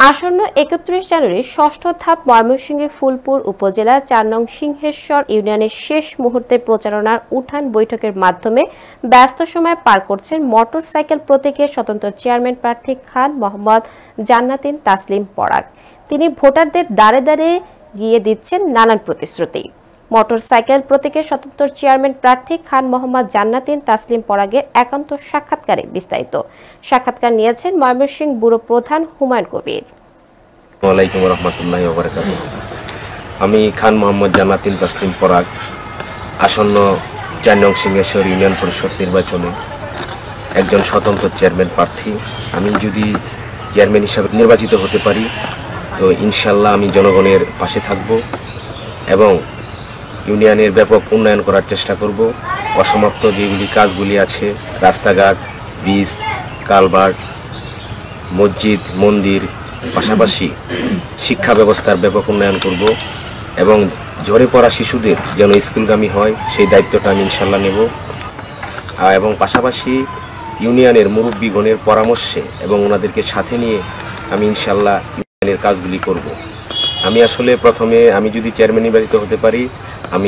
আসন্ন ৩১ জানুয়ারি ষষ্ঠ ধাপ ময়মনসিংহের ফুলপুর উপজেলার ৪ নং সিংহেশ্বর ইউনিয়নের শেষ মুহূর্তে প্রচারণার উঠান বৈঠকের মাধ্যমে ব্যস্ত সময় পার করছেন মোটরসাইকেল প্রতীকের স্বতন্ত্র চেয়ারম্যান প্রার্থী খান মোহাম্মদ জান্নাতিন তাসলিম পরাগ। তিনি ভোটারদের দ্বারে দ্বারে গিয়ে দিচ্ছেন নানান প্রতিশ্রুতি। মোটরসাইকেল প্রতীকের স্বতন্ত্র চেয়ারম্যান প্রার্থী খান মোহাম্মদ জান্নাতিন তাসলিম পরাগের একান্ত সাক্ষাৎকারে বিস্তারিত সাক্ষাৎকার নিয়েছেন ময়মনসিংহ ব্যুরো প্রধান হুমায়ুন কবির। ওয়ালাইকুম রহমতুল্লাহি ওয়া বারাকাতুহু। আমি খান মোহাম্মদ জান্নাতিন তাসলিম পরাগ আসন্ন ৪ নং সিংহেশ্বর ইউনিয়ন পরিষদ নির্বাচনে একজন স্বতন্ত্র চেয়ারম্যান প্রার্থী। আমি যদি চেয়ারম্যান হিসাবে নির্বাচিত হতে পারি তো ইনশাল্লাহ আমি জনগণের পাশে থাকব এবং ইউনিয়নের ব্যাপক উন্নয়ন করার চেষ্টা করব। অসমাপ্ত যেগুলি কাজগুলি আছে, রাস্তাঘাট, ব্রিজ, কালভার্ট, মসজিদ, মন্দির, পাশাপাশি শিক্ষা ব্যবস্থার ব্যাপক উন্নয়ন করব এবং ঝরে পড়া শিশুদের যেন স্কুলগামী হয় সেই দায়িত্বটা আমি ইনশাল্লাহ নেব। এবং পাশাপাশি ইউনিয়নের মুরব্বীগণের পরামর্শে এবং ওনাদেরকে সাথে নিয়ে আমি ইনশাল্লাহ ইউনিয়নের কাজগুলি করব। আমি আসলে প্রথমে আমি যদি চেয়ারম্যান নির্বাচিত হতে পারি আমি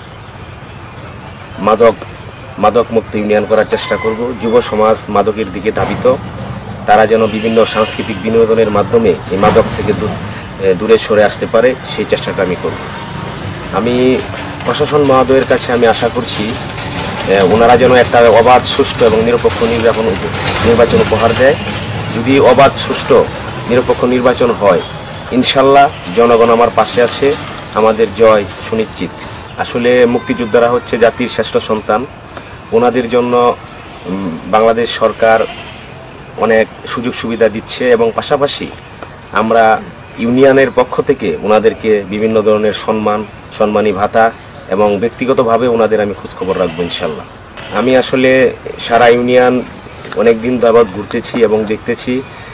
মাদক মুক্ত ইউনিয়ন করার চেষ্টা করব। যুব সমাজ মাদকের দিকে ধাবিত, তারা যেন বিভিন্ন সাংস্কৃতিক বিনোদনের মাধ্যমে এই মাদক থেকে দূরে সরে আসতে পারে সেই চেষ্টাটা আমি করব। আমি প্রশাসন মহোদয়ের কাছে আমি আশা করছি ওনারা যেন একটা অবাধ, সুষ্ঠু এবং নিরপেক্ষ নির্বাচন উপহার দেয়। যদি অবাধ, সুষ্ঠু, নিরপেক্ষ নির্বাচন হয় ইনশাল্লাহ জনগণ আমার পাশে আছে, আমাদের জয় সুনিশ্চিত। আসলে মুক্তিযোদ্ধারা হচ্ছে জাতির শ্রেষ্ঠ সন্তান। ওনাদের জন্য বাংলাদেশ সরকার অনেক সুযোগ সুবিধা দিচ্ছে এবং পাশাপাশি আমরা ইউনিয়নের পক্ষ থেকে ওনাদেরকে বিভিন্ন ধরনের সম্মানী ভাতা এবং ব্যক্তিগতভাবে ওনাদের আমি খোঁজখবর রাখবো ইনশাল্লাহ। আমি আসলে সারা ইউনিয়ন অনেক দিন যাবৎ ঘুরতেছি এবং দেখতেছি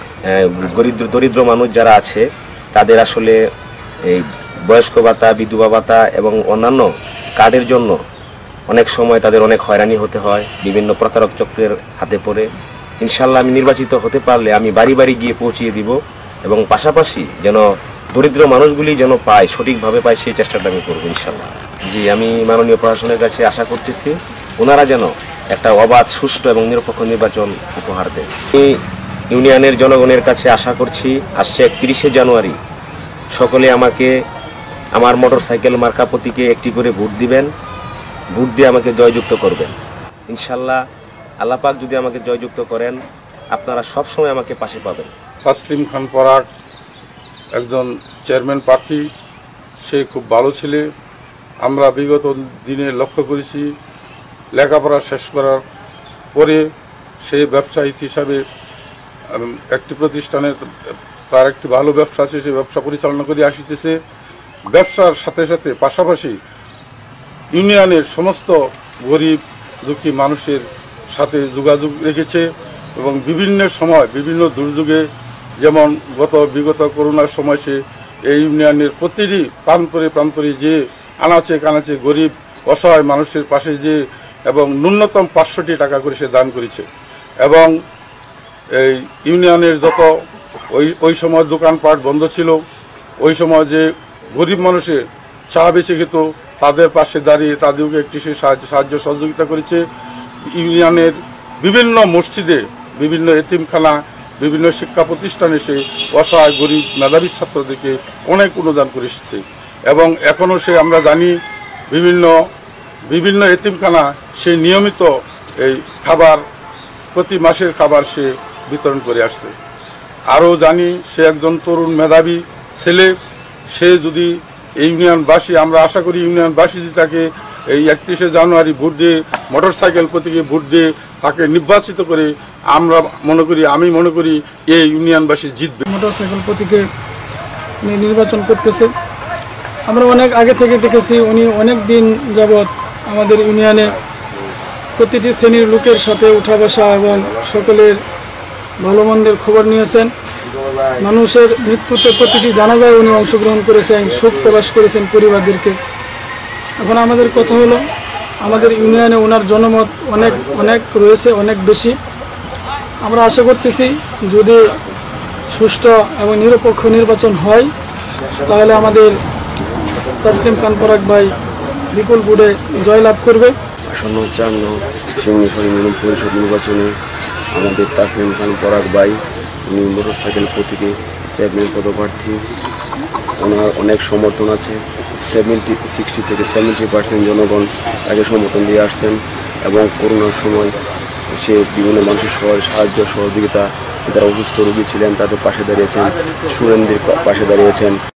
দরিদ্র মানুষ যারা আছে তাদের আসলে এই বয়স্ক ভাতা, বিধবা ভাতা এবং অন্যান্য কার্ডের জন্য অনেক সময় তাদের অনেক হয়রানি হতে হয়, বিভিন্ন প্রতারক চক্রের হাতে পড়ে। ইনশাল্লাহ আমি নির্বাচিত হতে পারলে আমি বাড়ি বাড়ি গিয়ে পৌঁছিয়ে দিব এবং পাশাপাশি যেন দরিদ্র মানুষগুলি যেন পায়, সঠিকভাবে পায় সেই চেষ্টাটা আমি করবো ইনশাল্লাহ। জি, আমি মাননীয় প্রশাসনের কাছে আশা করতেছি ওনারা যেন একটা অবাধ, সুষ্ঠু এবং নিরপেক্ষ নির্বাচন উপহার দেয়। আমি ইউনিয়নের জনগণের কাছে আশা করছি আসছে ৩১শে জানুয়ারি সকলে আমাকে আমার মোটরসাইকেল মার্কা প্রতীকে একটি করে ভোট দিবেন। ভোট দিয়ে আমাকে জয়যুক্ত করবেন ইনশাল্লাহ। আল্লাহ পাক যদি আমাকে জয়যুক্ত করেন আপনারা সবসময় আমাকে পাশে পাবেন। তাসলিম খান পরাগ একজন চেয়ারম্যান প্রার্থী, সে খুব ভালো ছেলে। আমরা বিগত দিনে লক্ষ্য করেছি লেখাপড়া শেষ করার পরে সে ব্যবসায়ী হিসাবে একটি প্রতিষ্ঠানে তার একটি ভালো ব্যবসা আছে, সে ব্যবসা পরিচালনা করে আসিতেছে। ব্যবসার সাথে সাথে পাশাপাশি ইউনিয়নের সমস্ত গরিব দুঃখী মানুষের সাথে যোগাযোগ রেখেছে এবং বিভিন্ন সময় বিভিন্ন দুর্যোগে, যেমন বিগত করোনার সময় সে এই ইউনিয়নের প্রতিটি প্রান্তরে যে আনাচে কানাচে গরিব অসহায় মানুষের পাশে যে এবং ন্যূনতম ৫০০টি টাকা করে সে দান করেছে। এবং এই ইউনিয়নের যত ওই সময় দোকানপাট বন্ধ ছিল, ওই সময় যে গরিব মানুষের চা বেঁচে খেত তাদের পাশে দাঁড়িয়ে তাদেরকে একটি সে সাহায্য সহযোগিতা করেছে। ইউনিয়নের বিভিন্ন মসজিদে, বিভিন্ন এতিমখানা, বিভিন্ন শিক্ষা প্রতিষ্ঠানে সে অসহায় গরিব মেধাবী ছাত্রদেরকে অনেক অনুদান করে এসেছে এবং এখনও সে, আমরা জানি, বিভিন্ন এতিমখানা সে নিয়মিত এই খাবার, প্রতি মাসের খাবার সে বিতরণ করে আসছে। আরও জানি সে একজন তরুণ মেধাবী ছেলে। সে যদি ইউনিয়নবাসী, আমরা আশা করি ইউনিয়নবাসী যদি তাকে এই ৩১শে জানুয়ারি ভোট দিয়ে মোটরসাইকেল প্রতীকে ভোট দিয়ে তাকে নির্বাচিত করে আমি মনে করি এই ইউনিয়নবাসী জিতবে। মোটরসাইকেল প্রতীকে নির্বাচন করতেছে। আমরা অনেক আগে থেকে দেখেছি উনি অনেক দিন যাবৎ আমাদের ইউনিয়নে প্রতিটি শ্রেণীর লোকের সাথে উঠা বসা এবং সকলের ভালো মন্দের খবর নিয়েছেন। মানুষের মৃত্যুতে প্রতিটি জানাজায় উনি অংশগ্রহণ করেছেন, শোক প্রকাশ করেছেন পরিবারদেরকে। এখন আমাদের কথা হলো আমাদের ইউনিয়নে ওনার জনমত অনেক রয়েছে, অনেক বেশি। আমরা আশা করতেছি যদি সুষ্ঠু এবং নিরপেক্ষ নির্বাচন হয় তাহলে আমাদের তাসলিম খান পরাগ ভাই বিপুল ভোটে জয়লাভ করবে। আসন্ন 4 নং সিংহেশ্বর ইউনিয়ন পরিষদ নির্বাচনে আমাদের তাসলিম খান পরাগ ভাই, উনি মোটরসাইকেল প্রতীকে চেয়ারম্যান পদপ্রার্থী। ওনার অনেক সমর্থন আছে, 60 থেকে 70% জনগণ তাকে সমর্থন দিয়ে আসছেন এবং করোনার সময় সে বিভিন্ন মানুষের সাহায্য সহযোগিতা, যারা অসুস্থ রোগী ছিলেন তাদের পাশে দাঁড়িয়েছেন, স্টুডেন্টদের পাশে দাঁড়িয়েছেন।